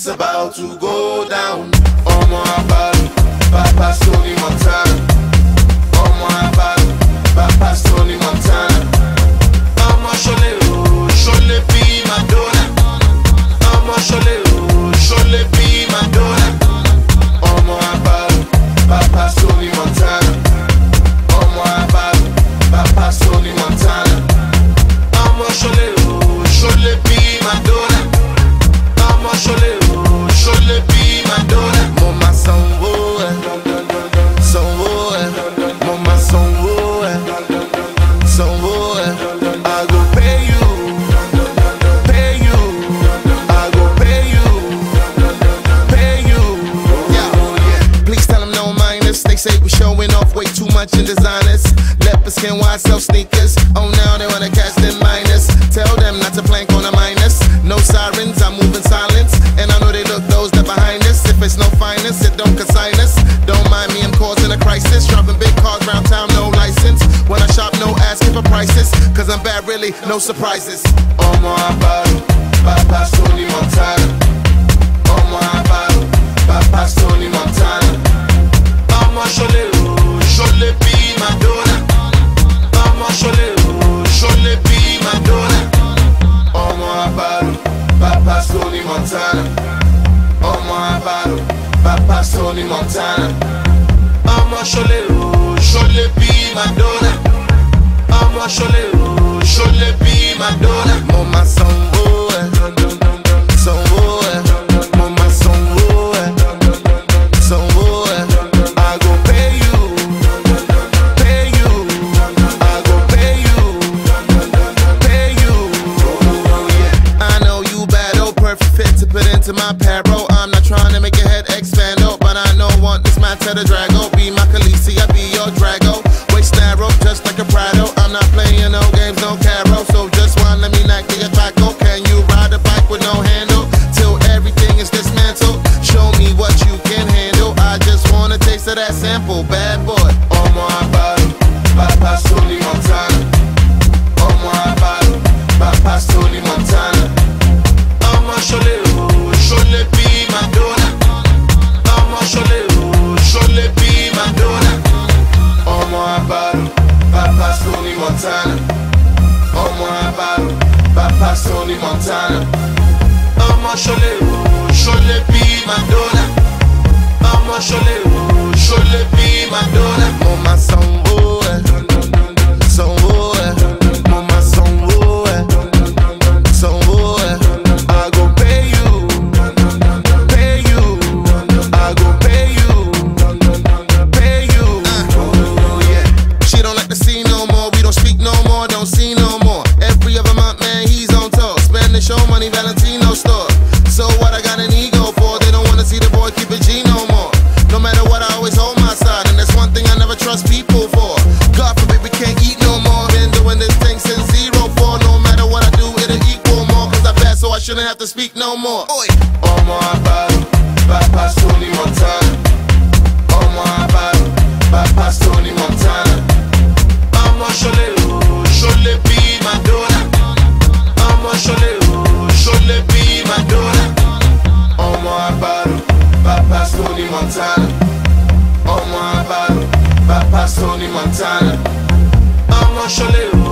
it's about to go down. Ọmọ Abalu, Papa Tony Montana. Ọmọ Abalu, Papa Tony Montana. Ọmọ Ṣọlé o, Ṣọlé bí Madonna. Ọmọ Ṣọlé o, Ṣọlé bí Madonna. Ọmọ Abalu, Papa Tony Montana. Ọmọ Abalu, Papa Tony Montana. Ọmọ Ṣọlé o, Ṣọlé bí Madonna. Ọmọ Ṣọlé o, Ṣọlé bí Madonna. Mo ma sanwó ẹ, sanwó ẹ, mo ma sanwó ẹ, sanwó ẹ. I go pay you, pay you. I go pay you, pay you. Yeah. Please tell them no minus. They say we showing off way too much in designers. Leopard skin, wide sell sneakers. Oh, now they wanna catch them minus. Tell them not to plank on a minus. No sirens, I'm moving silence. And I know they look those that behind us. If it's no finance, it don't consign us. Don't mind me, I'm causing a crisis. Dropping big cars round town, no license. When I shop, no asking for prices. Cause I'm bad, really, no surprises. Ọmọ Abalu, Papa Tony Montana. Ọmọ Abalu, Papa Tony Montana. Ọmọ Ṣọlé o, Ṣọlé bí Madonna. Ọmọ Ṣọlé o, Ṣọlé bí Madonna. Ọmọ Abalu, Papa Tony Montana. Ọmọ Abalu, Papa Tony Montana. Ọmọ Ṣọlé o, Ṣọlé bí Madonna. Ọmọ Ṣọlé o, Ṣọlé bí Madonna. Mo ma sanwó ẹ, sanwó ẹ, mo ma sanwó ẹ, sanwó ẹ. I go pay you, pay you. I go pay you, pay you. I know you bad, oh perfect fit to put into my payroll. I'm not trying to make your head expand, oh, but I know want this man to the Drago. Be my Khaleesi, I be your Drago. Waist narrow, just like a Prado. I'm not playing no games, no caro. So just one, let me knock the tobacco. Can you ride a bike with no handle till everything is dismantled? Show me what you can handle. I just wanna taste of that sample, bad boy. Ọmọ Abalu, Papa Tony Montana. Ọmọ Abalu, Papa Tony Montana. Ọmọ Ṣọlé o, Ṣọlé bí Madonna. Ọmọ Ṣọlé o, Ṣọlé bí Madonna. Ọmọ Abalu, Papa Tony Montana. Ọmọ Abalu, Papa Tony Montana. Ọmọ Ṣọlé o, Ṣọlé bí Madonna. Ọmọ Ṣọlé o, Ṣọlé bí Madonna. Mo ma sanwó ẹ, sanwó ẹ, mo ma sanwó ẹ, sanwó ẹ. I go pay you, pay you. I go pay you, pay you. Yeah. She don't like to see no more. We don't speak no more, don't see no more. Every other month, man, he's on tour. Spend the show money, Valentino store. So what I got an ego for? They don't wanna see the boy keep it G no more. No matter what, I always hold my side, and that's one thing I never trust people for. God forbid we can't eat no more. Been doing this thing since 04. No matter what I do, it'll equal more. Cause I pass, so I shouldn't have to speak no more. Oi. Ọmọ Abalu, Papa Tony Montana. Ọmọ Abalu, Papa Tony Montana. Ọmọ Ṣọlé o, Ṣọlé bí Madonna. Ọmọ Ṣọlé o, Ṣọlé bí Madonna. Ọmọ Abalu, Papa Tony Montana. Ọmọ Abalu, Papa Tony Montana. Ọmọ Ṣọlé o,